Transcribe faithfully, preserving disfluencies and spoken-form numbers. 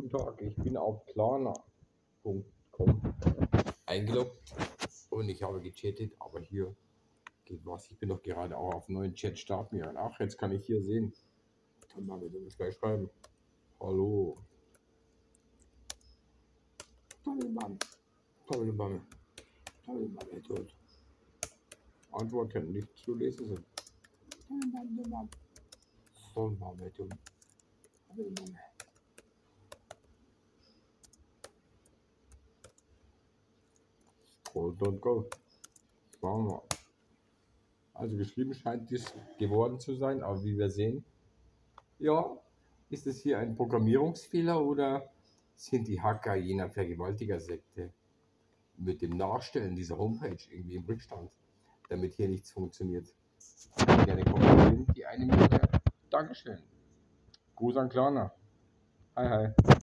Guten Tag, ich bin auf klarna punkt com eingeloggt und ich habe gechattet, aber hier geht was. Ich bin doch gerade auch auf neuen Chat starten gegangen. Ach, jetzt kann ich hier sehen. Dann mal bitte das gleich schreiben. Hallo. Taliban. Taliban. Taliban tot. Antworten nicht zu lesen sind. Taliban. Taliban. Taliban. Scroll, don't go. Schauen wir. Also geschrieben scheint dies geworden zu sein, aber wie wir sehen, ja, ist es hier ein Programmierungsfehler oder sind die Hacker jener Vergewaltigersekte mit dem Nachstellen dieser Homepage irgendwie im Rückstand, damit hier nichts funktioniert? Gerne kommentieren, die eine Minute. Dankeschön. Gruß an Klarna. Hi, hi.